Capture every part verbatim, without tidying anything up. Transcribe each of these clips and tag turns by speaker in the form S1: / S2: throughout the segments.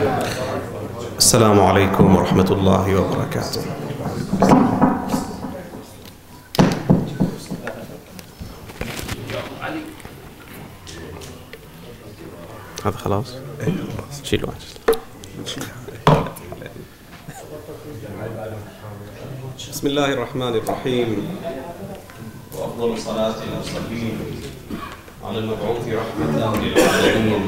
S1: السلام عليكم ورحمة الله وبركاته. هذا خلاص؟ شيلوا عجل. بسم الله الرحمن الرحيم، وأفضل صلاة المصلين على المبعوث رحمة للعالمين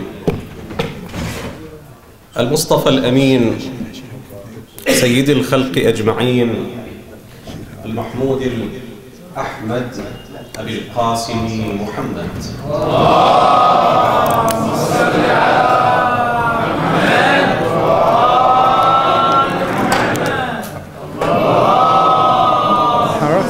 S1: المصطفى الأمين سيد الخلق أجمعين المحمود الأحمد أبي القاسم محمد. اللهم صل على محمد وآل محمد. حرك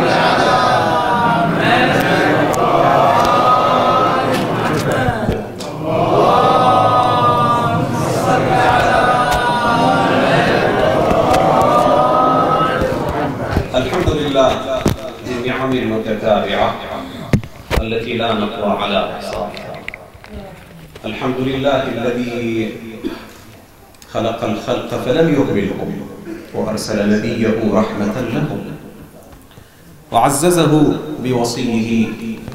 S1: بالنعم المتتابعة التي لا نقوى على إحصائها. الحمد لله الذي خلق الخلق فلم يهملهم وأرسل نبيه رحمة لهم وعززه بوصيه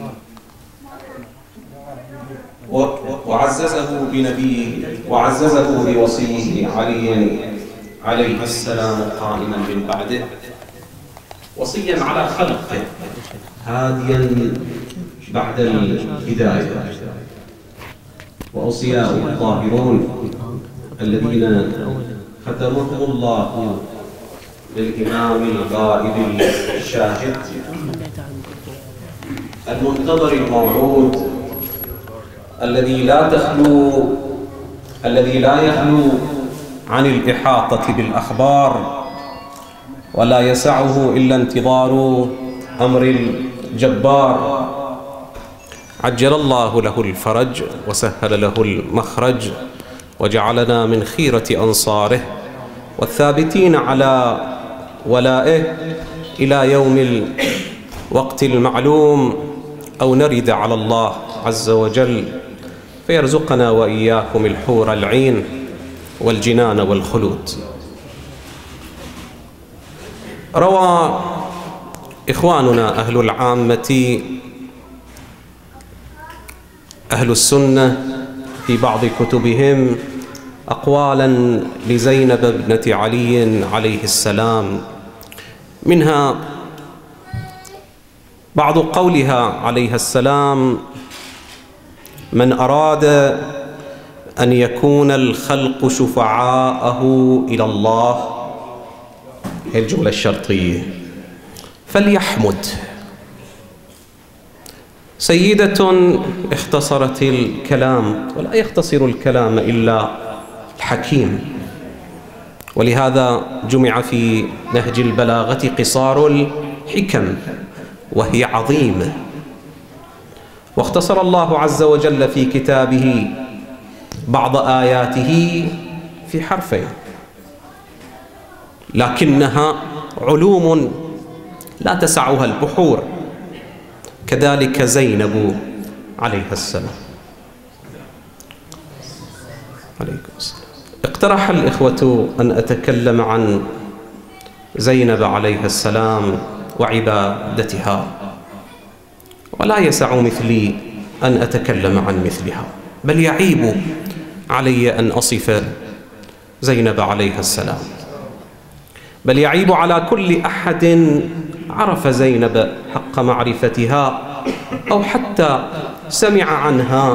S1: وعززه بنبيه وعززه بوصيه علي عليه السلام قائما من بعده وصيا على خلقه هاديا بعد الهداية. وأوصياء الطاهرون الذين ختمهم الله للإمام الغائب الشاهد المنتظر الموعود الذي لا تخلو الذي لا يخلو عن الإحاطة بالأخبار ولا يسعه إلا انتظار أمر الجبار. عجل الله له الفرج وسهل له المخرج وجعلنا من خيرة أنصاره والثابتين على ولائه إلى يوم الوقت المعلوم أو نرد على الله عز وجل فيرزقنا وإياكم الحور العين والجنان والخلود. روى إخواننا أهل العامة أهل السنة في بعض كتبهم أقوالا لزينب ابنة علي عليه السلام، منها بعض قولها عليها السلام: من أراد أن يكون الخلق شفعاءه إلى الله، الجملة الشرطية، فليحمد. سيدة اختصرت الكلام، ولا يختصر الكلام إلا الحكيم، ولهذا جمع في نهج البلاغة قصار الحكم وهي عظيمة. واختصر الله عز وجل في كتابه بعض آياته في حرفين، لكنها علوم لا تسعها البحور. كذلك زينب عليها السلام. عليكم السلام. اقترح الإخوة أن أتكلم عن زينب عليها السلام وعبادتها، ولا يسع مثلي أن أتكلم عن مثلها، بل يعيب علي أن أصف زينب عليها السلام، بل يعيب على كل أحد عرف زينب حق معرفتها أو حتى سمع عنها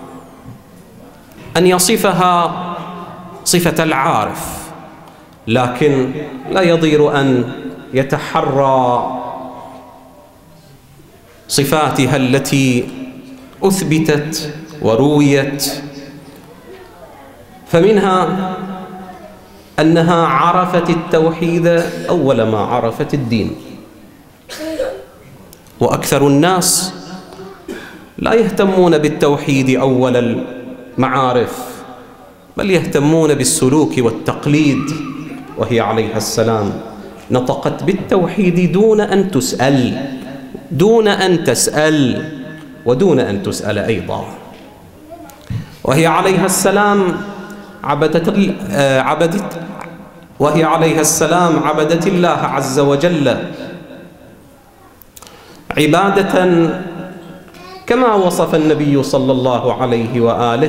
S1: أن يصفها صفة العارف، لكن لا يضير أن يتحرى صفاتها التي أثبتت ورويت. فمنها أنها عرفت التوحيد أول ما عرفت الدين، وأكثر الناس لا يهتمون بالتوحيد أول المعارف، بل يهتمون بالسلوك والتقليد. وهي عليها السلام نطقت بالتوحيد دون أن تسأل، دون أن تسأل ودون أن تسأل أيضا. وهي عليها السلام عبدت عبدت وهي عليها السلام عبدت الله عز وجل عبادة كما وصف النبي صلى الله عليه وآله،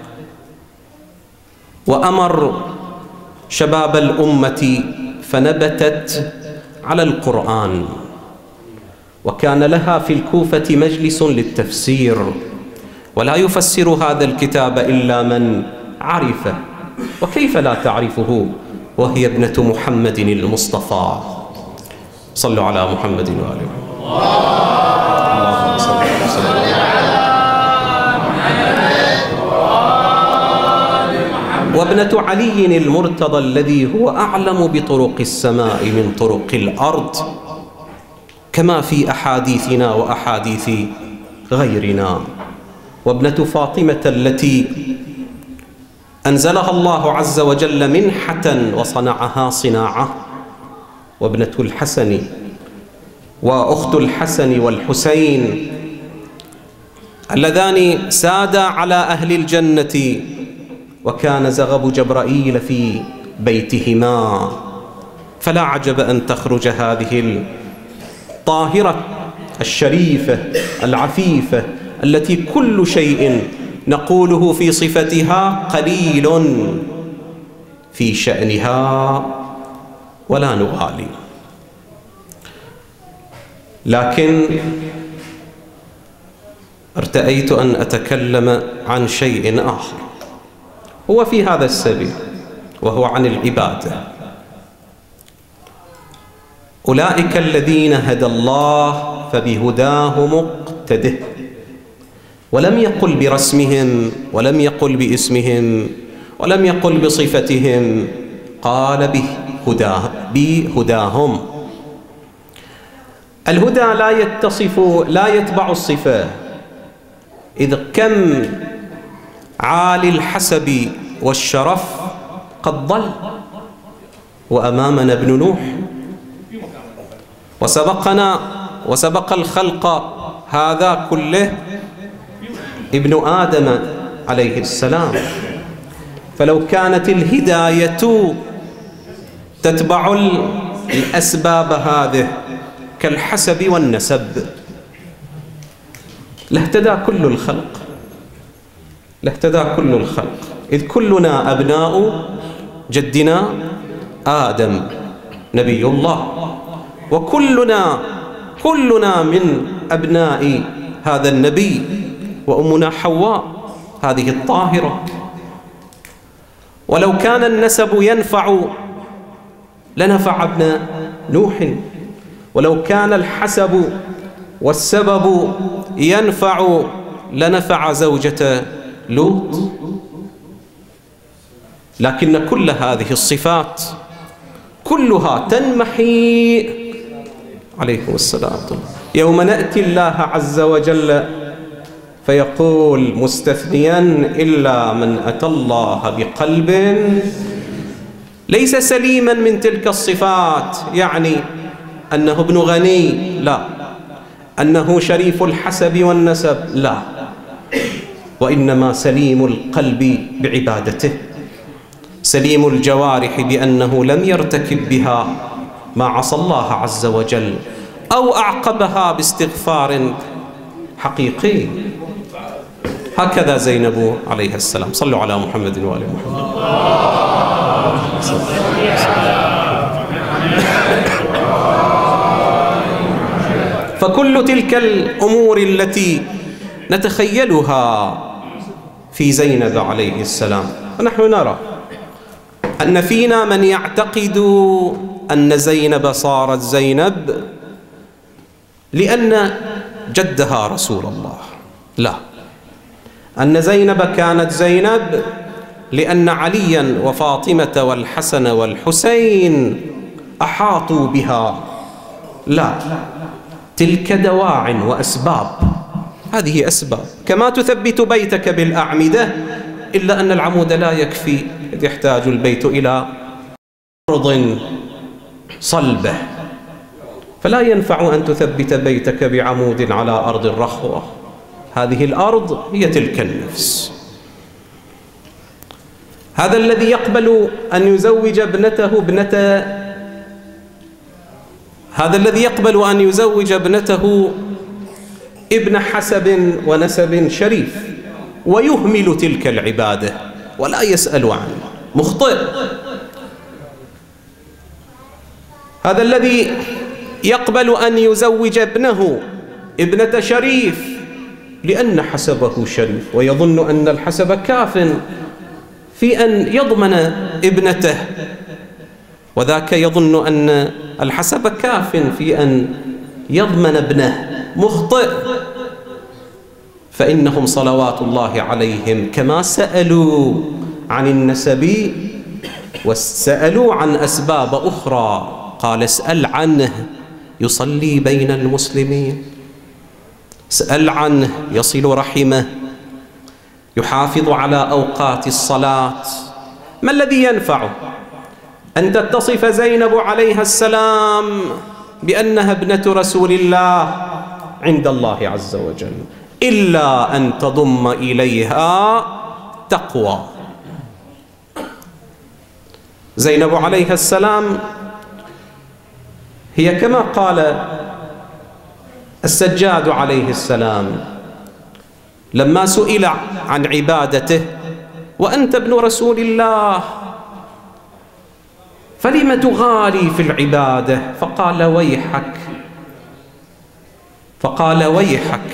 S1: وأمر شباب الأمة فنبتت على القرآن، وكان لها في الكوفة مجلس للتفسير، ولا يفسر هذا الكتاب إلا من عرفه، وكيف لا تعرفه وهي ابنة محمد المصطفى. صلوا على محمد وآله. اللهم صل وسلم وابنة علي المرتضى الذي هو أعلم بطرق السماء من طرق الأرض، كما في أحاديثنا وأحاديث غيرنا، وابنة فاطمة التي أنزلها الله عز وجل منحة وصنعها صناعة، وابنة الحسن وأخت الحسن والحسين اللذان سادا على أهل الجنة، وكان زغب جبرائيل في بيتهما، فلا عجب أن تخرج هذه الطاهرة الشريفة العفيفة التي كل شيء نقوله في صفتها قليل في شأنها ولا نغالي. لكن ارتأيت أن أتكلم عن شيء آخر هو في هذا السبيل، وهو عن العبادة. أولئك الذين هدى الله فبهداه مقتده، ولم يقل برسمهم، ولم يقل باسمهم، ولم يقل بصفتهم، قال بهداه بهداهم. الهدى لا يتصف لا يتبع الصفة، إذ كم عالي الحسب والشرف قد ضل، وأمامنا ابن نوح، وسبقنا وسبق الخلق هذا كله ابن آدم عليه السلام. فلو كانت الهداية تتبع الأسباب هذه كالحسب والنسب لاهتدى كل الخلق لاهتدى كل الخلق، إذ كلنا أبناء جدنا آدم نبي الله، وكلنا كلنا من أبناء هذا النبي، وأمنا حواء هذه الطاهرة. ولو كان النسب ينفع لنفع ابن نوح، ولو كان الحسب والسبب ينفع لنفع زوجة لوط. لكن كل هذه الصفات كلها تنمحي عليكم السلام يوم نأتي الله عز وجل فيقول مستثنيا إلا من أتى الله بقلب ليس سليما من تلك الصفات، يعني أنه ابن غني لا، أنه شريف الحسب والنسب لا، وإنما سليم القلب بعبادته، سليم الجوارح بأنه لم يرتكب بها ما عصى الله عز وجل، أو أعقبها باستغفار حقيقي. هكذا زينب عليها السلام. صلوا على محمد وآل محمد. فكل تلك الأمور التي نتخيلها في زينب عليه السلام، ونحن نرى أن فينا من يعتقد أن زينب صارت زينب لأن جدها رسول الله، لا، أن زينب كانت زينب لأن عليا وفاطمة والحسن والحسين أحاطوا بها، لا، تلك دواع وأسباب، هذه أسباب. كما تثبت بيتك بالأعمدة، إلا أن العمود لا يكفي، إذ يحتاج البيت إلى أرض صلبة، فلا ينفع أن تثبت بيتك بعمود على أرض هذا الذي يقبل أن يزوج ابنته ابنة هذا الذي يقبل أن يزوج ابنته ابن حسب ونسب شريف ويهمل تلك العبادة ولا يسأل عنه، مخطئ. هذا الذي يقبل أن يزوج ابنه ابنة شريف لأن حسبه شريف ويظن أن الحسب كاف في أن يضمن ابنته، وذاك يظن أن الحسب كاف في أن يضمن ابنه، مخطئ. فإنهم صلوات الله عليهم كما سألوا عن النسب وسألوا عن أسباب أخرى، قال اسأل عنه يصلي بين المسلمين، اسأل عنه يصل رحمه، يحافظ على أوقات الصلاة. ما الذي ينفعه أن تتصف زينب عليها السلام بأنها ابنة رسول الله عند الله عز وجل إلا أن تضم إليها تقوى. زينب عليها السلام هي كما قال السجاد عليه السلام لما سئل عن عبادته: وأنت ابن رسول الله فلم تغالي في العبادة؟ فقال ويحك فقال ويحك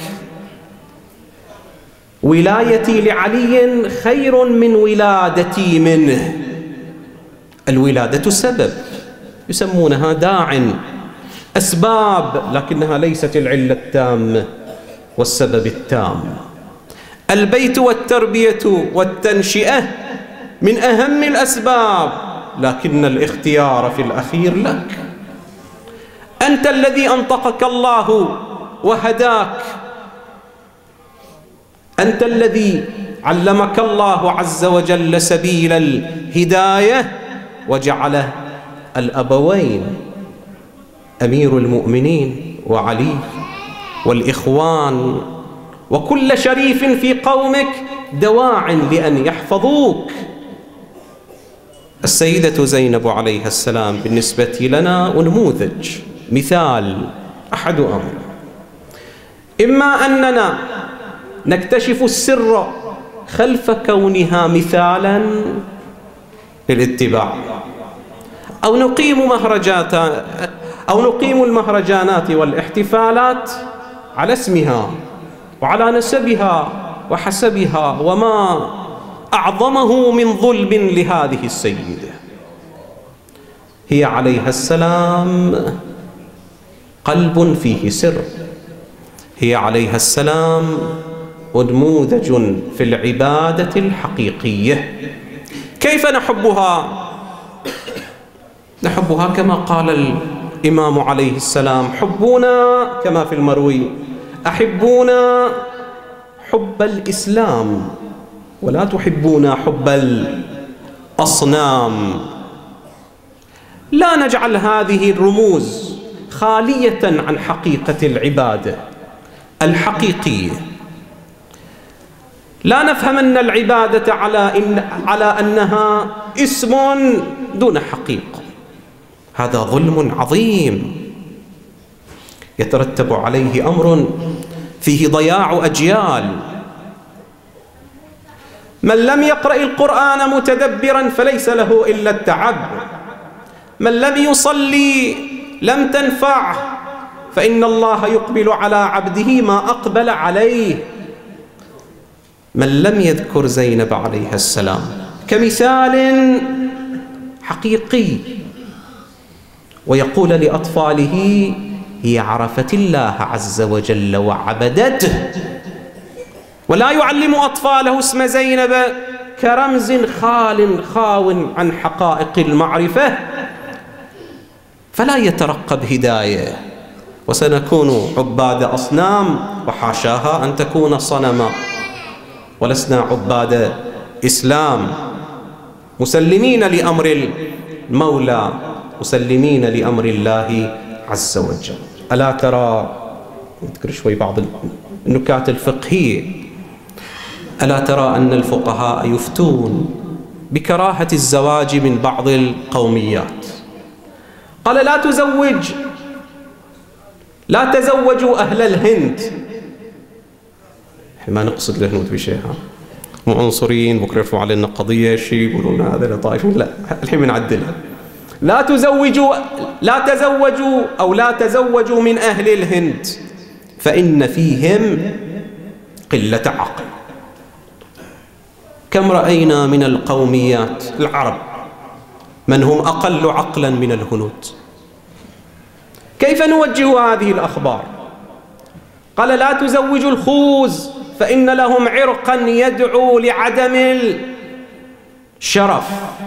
S1: ولايتي لعلي خير من ولادتي منه. الولادة سبب يسمونها داع، أسباب، لكنها ليست العلة التامة والسبب التام. البيت والتربية والتنشئة من أهم الأسباب، لكن الاختيار في الأخير لك. أنت الذي أنطقك الله وهداك، أنت الذي علمك الله عز وجل سبيل الهداية وجعل الأبوين أمير المؤمنين وعلي والإخوان وكل شريف في قومك دواع لأن يحفظوك. السيدة زينب عليها السلام بالنسبة لنا نموذج، مثال، أحد أمر: إما أننا نكتشف السر خلف كونها مثالا للاتباع، أو نقيم مهرجات أو نقيم المهرجانات والاحتفالات على اسمها وعلى نسبها وحسبها، وما أعظمه من ظلم لهذه السيدة. هي عليها السلام قلب فيه سر، هي عليها السلام نموذج في العبادة الحقيقية. كيف نحبها؟ نحبها كما قال الإمام عليه السلام: حبونا كما في المروي، أحبونا حب الإسلام ولا تحبونا حب الأصنام. لا نجعل هذه الرموز خالية عن حقيقة العبادة الحقيقية. لا نفهم أن العبادة على, إن على أنها اسم دون حقيقة، هذا ظلم عظيم يترتب عليه أمر فيه ضياع أجيال. من لم يقرأ القرآن متدبرا فليس له إلا التعب، من لم يصلي لم تنفعه، فإن الله يقبل على عبده ما أقبل عليه. من لم يذكر زينب عليها السلام كمثال حقيقي ويقول لأطفاله: هي عرفت الله عز وجل وعبدته، ولا يعلم أطفاله اسم زينب كرمز خال خاو عن حقائق المعرفة، فلا يترقب هداية، وسنكون عباد أصنام، وحاشاها أن تكون صنما، ولسنا عباد إسلام، مسلمين لأمر المولى، مسلمين لأمر الله عز وجل. ألا ترى، نذكر شوي بعض النكات الفقهية، ألا ترى أن الفقهاء يفتون بكراهة الزواج من بعض القوميات. قال لا تزوج لا تزوجوا أهل الهند. ما نقصد الهنود بشيء، ها مو عنصريين بكره يرفعوا علينا قضية شيء يقولون هذا طائفة، لا الحين بنعدلها. لا تزوجوا لا تزوجوا أو لا تزوجوا من أهل الهند فإن فيهم قلة عقل. كم رأينا من القوميات العرب من هم أقل عقلا من الهنود. كيف نوجه هذه الأخبار؟ قال لا تزوجوا الخوز فإن لهم عرقا يدعو لعدم الشرف.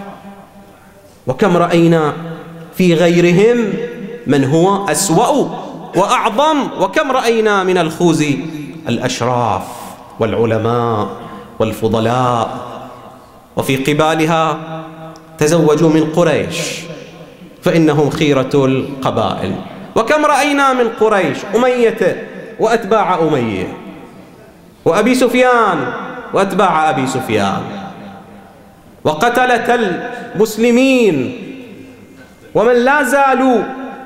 S1: وكم رأينا في غيرهم من هو أسوأ وأعظم. وكم رأينا من الخوز الأشراف والعلماء والفضلاء. وفي قبالها تزوجوا من قريش فإنهم خيرة القبائل. وكم رأينا من قريش أمية وأتباع أمية، وأبي سفيان وأتباع أبي سفيان، وقتلة المسلمين ومن لا زالوا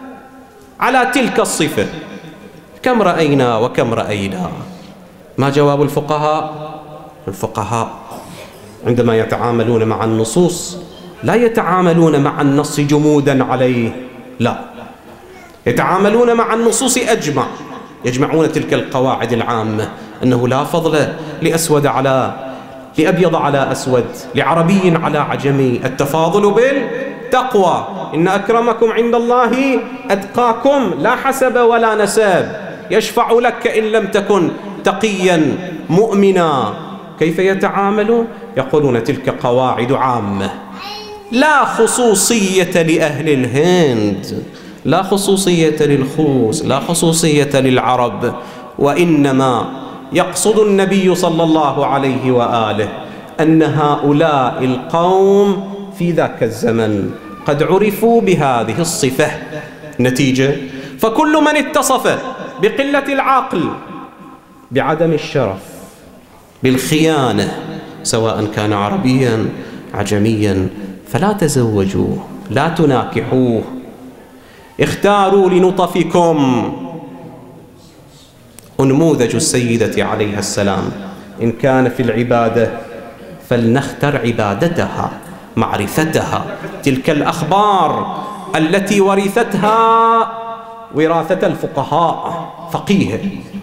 S1: على تلك الصفة. كم رأينا وكم رأينا. ما جواب الفقهاء؟ الفقهاء عندما يتعاملون مع النصوص لا يتعاملون مع النص جمودا عليه، لا، يتعاملون مع النصوص أجمع. يجمعون تلك القواعد العامة أنه لا فضل لأسود على لأبيض على أسود، لعربي على عجمي، التفاضل بالتقوى، إن أكرمكم عند الله أتقاكم، لا حسب ولا نسب، يشفع لك إن لم تكن تقيا مؤمنا. كيف يتعاملون؟ يقولون تلك قواعد عامة، لا خصوصية لأهل الهند، لا خصوصية للخوس، لا خصوصية للعرب، وإنما يقصد النبي صلى الله عليه وآله أن هؤلاء القوم في ذاك الزمن قد عرفوا بهذه الصفة. نتيجة فكل من اتصف بقلة العقل، بعدم الشرف، بالخيانة، سواء كان عربيا عجميا، فلا تزوجوه، لا تناكحوه. اختاروا لنطفكم. ونموذج السيدة عليها السلام إن كان في العبادة فلنختر عبادتها، معرفتها، تلك الأخبار التي ورثتها وراثة الفقهاء، فقيهة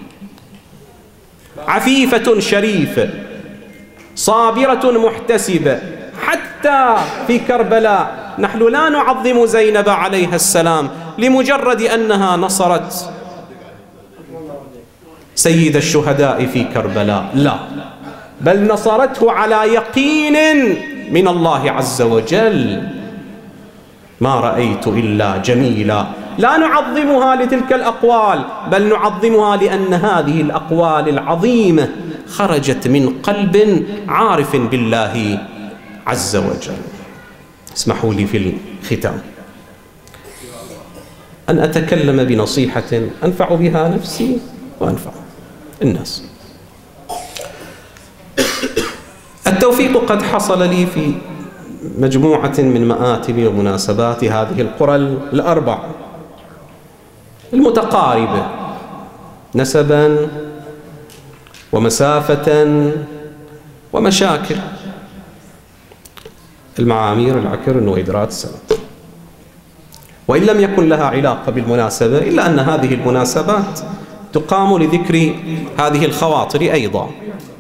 S1: عفيفة شريفة صابرة محتسبة. حتى في كربلاء نحن لا نعظم زينب عليها السلام لمجرد أنها نصرت سيد الشهداء في كربلاء، لا، بل نصرته على يقين من الله عز وجل. ما رأيت إلا جميلا. لا نعظمها لتلك الأقوال، بل نعظمها لأن هذه الأقوال العظيمة خرجت من قلب عارف بالله عز وجل. اسمحوا لي في الختام أن أتكلم بنصيحة أنفع بها نفسي وأنفع الناس. التوفيق قد حصل لي في مجموعة من مآتم ومناسبات هذه القرى الأربع المتقاربة نسبا ومسافة ومشاكل، المعامير، العكر، النويدرات، السلام. وإن لم يكن لها علاقة بالمناسبة إلا أن هذه المناسبات تقام لذكر هذه الخواطر أيضا.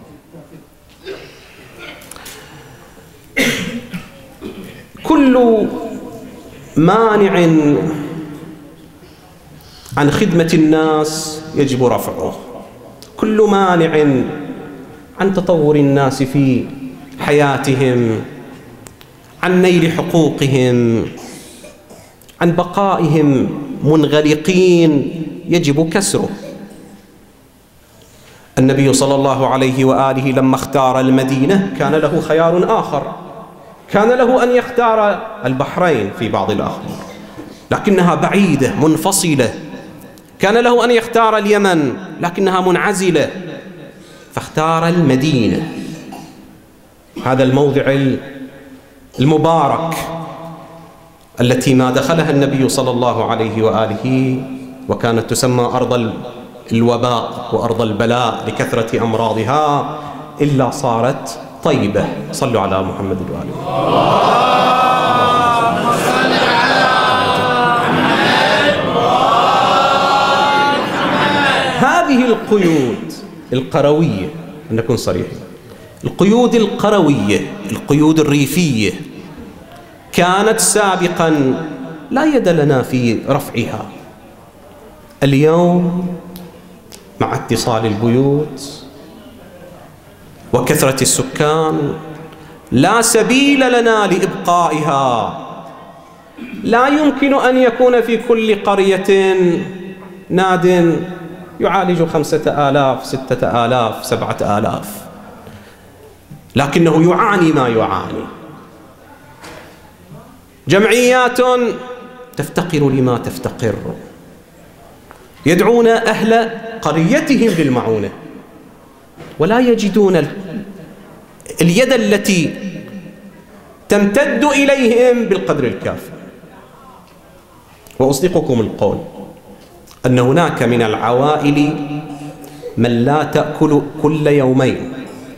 S1: كل مانع عن خدمة الناس يجب رفعه، كل مانع عن تطور الناس في حياتهم، عن نيل حقوقهم، عن بقائهم منغلقين يجب كسره. النبي صلى الله عليه وآله لما اختار المدينة كان له خيار آخر، كان له أن يختار البحرين في بعض الأخبار لكنها بعيدة منفصلة، كان له أن يختار اليمن لكنها منعزلة، فاختار المدينة، هذا الموضع المبارك التي ما دخلها النبي صلى الله عليه وآله وكانت تسمى أرض الوباء وأرض البلاء لكثرة أمراضها إلا صارت طيبة. صلوا على محمد وآله. هذه القيود القروية، نكون صريحين، القيود القروية، القيود الريفية كانت سابقا لا يد لنا في رفعها. اليوم مع اتصال البيوت وكثرة السكان لا سبيل لنا لإبقائها. لا يمكن أن يكون في كل قرية ناد يعالج خمسة آلاف ستة آلاف سبعة آلاف، لكنه يعاني ما يعاني. جمعيات تفتقر لما تفتقر، يدعون أهل قريتهم للمعونة ولا يجدون اليد التي تمتد إليهم بالقدر الكافي. وأصدقكم القول أن هناك من العوائل من لا تأكل كل يومين،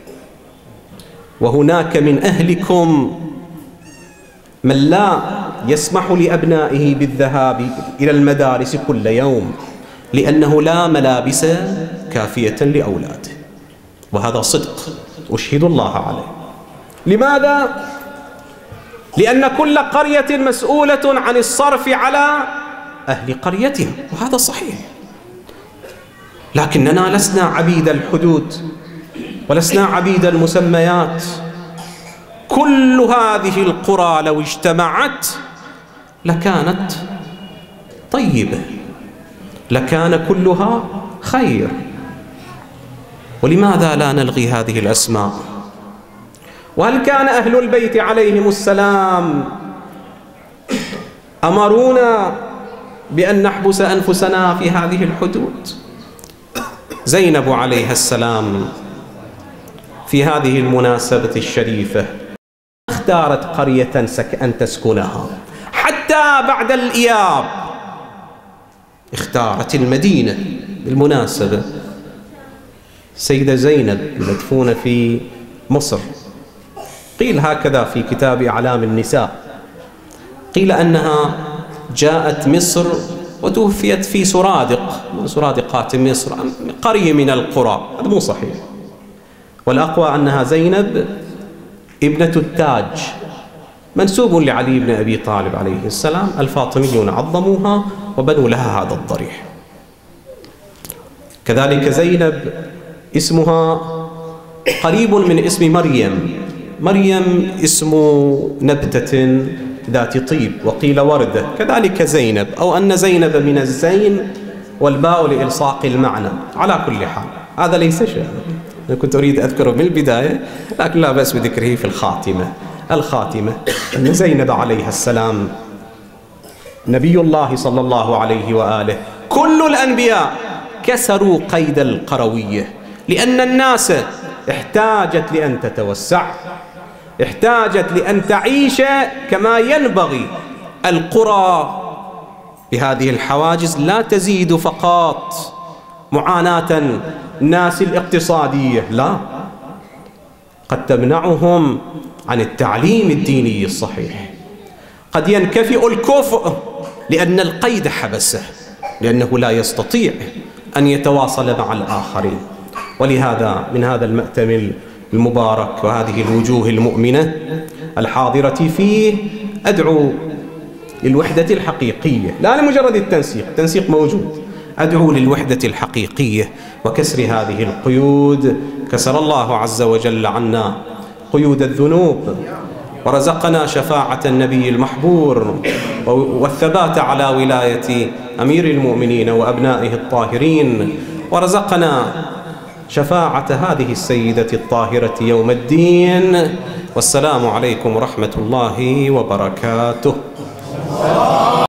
S1: وهناك من أهلكم من لا يسمح لأبنائه بالذهاب إلى المدارس كل يوم لأنه لا ملابس كافية لأولاده، وهذا صدق أشهد الله عليه. لماذا؟ لأن كل قرية مسؤولة عن الصرف على أهل قريتها، وهذا صحيح، لكننا لسنا عبيد الحدود ولسنا عبيد المسميات. كل هذه القرى لو اجتمعت لكانت طيبة، لكان كلها خير. ولماذا لا نلغي هذه الأسماء؟ وهل كان أهل البيت عليهم السلام أمرونا بأن نحبس أنفسنا في هذه الحدود؟ زينب عليها السلام في هذه المناسبة الشريفة اختارت قرية أن تسكنها، حتى بعد الإياب اختارت المدينة. بالمناسبة سيدة زينب المدفونة في مصر قيل هكذا في كتاب أعلام النساء، قيل أنها جاءت مصر وتوفيت في سرادق من سرادقات مصر، قرية من القرى. هذا مو صحيح، والأقوى أنها زينب ابنة التاج منسوب لعلي بن أبي طالب عليه السلام. الفاطميون عظموها وبنوا لها هذا الضريح. كذلك زينب اسمها قريب من اسم مريم. مريم اسم نبتة ذات طيب، وقيل وردة. كذلك زينب، أو أن زينب من الزين والباء لإلصاق المعنى. على كل حال هذا ليس شيء أنا كنت أريد أذكره من البداية، لكن لا بأس بذكره في الخاتمة. الخاتمة أن زينب عليها السلام نبي الله صلى الله عليه وآله. كل الأنبياء كسروا قيد القروية، لأن الناس احتاجت لأن تتوسع، احتاجت لأن تعيش كما ينبغي. القرى بهذه الحواجز لا تزيد فقط معاناة الناس الاقتصادية، لا، قد تمنعهم عن التعليم الديني الصحيح. قد ينكفئ الكفء لأن القيد حبسه، لأنه لا يستطيع أن يتواصل مع الآخرين. ولهذا من هذا المأتم المبارك وهذه الوجوه المؤمنة الحاضرة فيه أدعو للوحدة الحقيقية، لا لمجرد التنسيق، التنسيق موجود. أدعو للوحدة الحقيقية وكسر هذه القيود. كسر الله عز وجل عنا قيود الذنوب، ورزقنا شفاعة النبي المحبور والثبات على ولاية أمير المؤمنين وأبنائه الطاهرين، ورزقنا شفاعة هذه السيدة الطاهرة يوم الدين. والسلام عليكم ورحمة الله وبركاته.